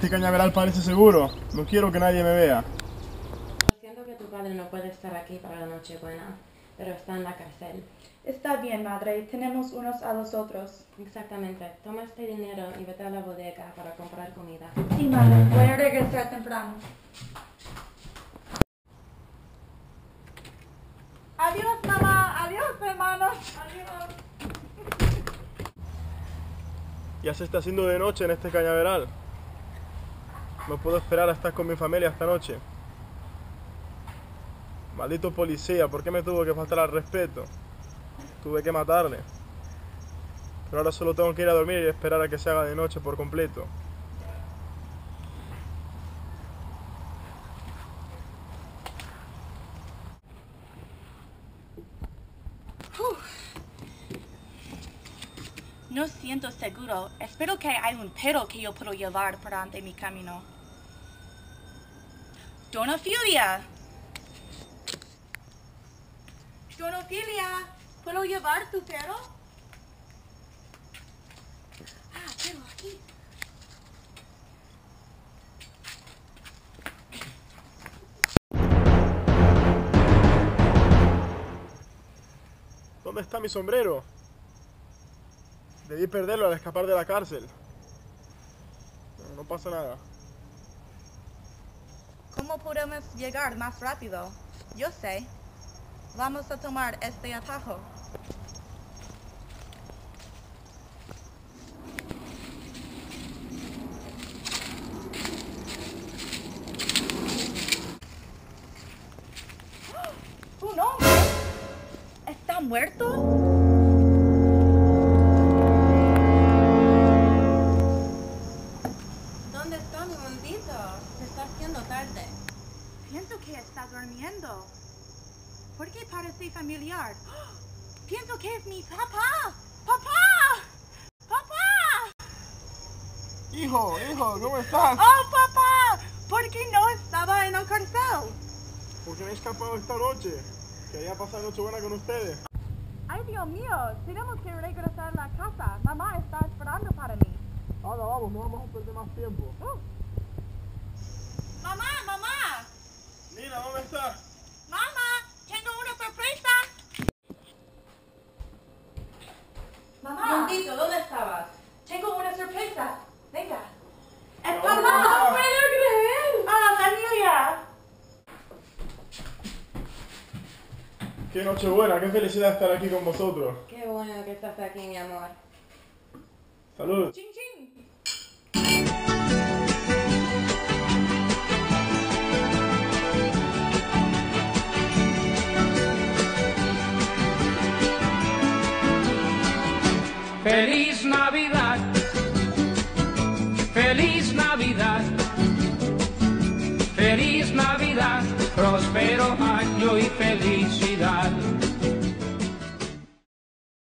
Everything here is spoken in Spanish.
este cañaveral parece seguro. No quiero que nadie me vea. Siento que tu padre no puede estar aquí para la Nochebuena, pero está en la cárcel. Está bien, madre. Tenemos unos a los otros. Exactamente. Toma este dinero y vete a la bodega para comprar comida. Sí, madre. Voy a regresar temprano. Adiós, mamá. Adiós, hermanos. Adiós. Ya se está haciendo de noche en este cañaveral. No puedo esperar a estar con mi familia esta noche. Maldito policía, ¿por qué me tuvo que faltar al respeto? Tuve que matarle. Pero ahora solo tengo que ir a dormir y esperar a que se haga de noche por completo. No siento seguro. Espero que hay un perro que yo puedo llevar por ante mi camino. Don Ophelia. Don Ophelia, ¿puedo llevar tu perro? Ah, perro aquí. ¿Dónde está mi sombrero? Debí perderlo al escapar de la cárcel. No pasa nada. ¿Cómo podemos llegar más rápido? Yo sé. Vamos a tomar este atajo. ¿Un hombre? ¿Está muerto? ¿Dónde está mi maldito? Se está haciendo tarde. Pienso que está durmiendo. ¿Por qué parece familiar? Pienso que es mi papá. ¡Papá! ¡Papá! Hijo, ¿cómo estás? ¡Oh, papá! ¿Por qué no estaba en la cárcel? Porque me he escapado esta noche. Quería pasar Nochebuena con ustedes. ¡Ay, Dios mío! Tenemos que regresar a la casa. Mamá está esperando para mí. Ahora vamos, no vamos a perder más tiempo. ¡Mamá, mamá! Mira, ¿dónde estás? ¡Mamá! ¡Tengo una sorpresa! Mamá. Maldito, ¿dónde estabas? Tengo una sorpresa. Venga. No, ¡Mamá! no, no. ¡No puedo creer! ¡Ah, familia! Qué Nochebuena, qué felicidad estar aquí con vosotros. Qué bueno que estás aquí, mi amor. Salud. ¡Ching, ching! Feliz Navidad, feliz Navidad, feliz Navidad, próspero año y felicidad.